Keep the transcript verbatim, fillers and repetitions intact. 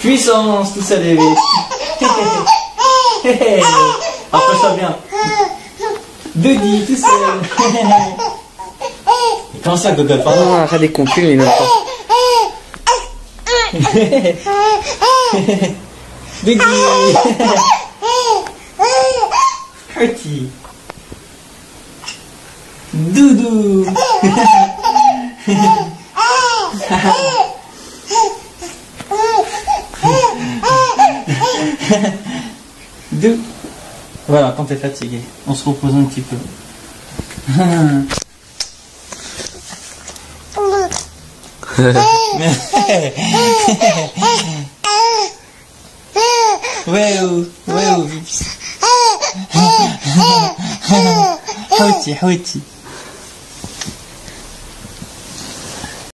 Puissance, tout ça levé. Approche-toi bien. Dodi, tout seul. Comment ça, Gogol, pardon? Non, arrête des compus, mais non pas. Dodi. Petit. Doudou. Deux. Voilà, quand t'es fatigué, on se repose un petit peu. Ouais, oh, ouais, oh, Houti, houti.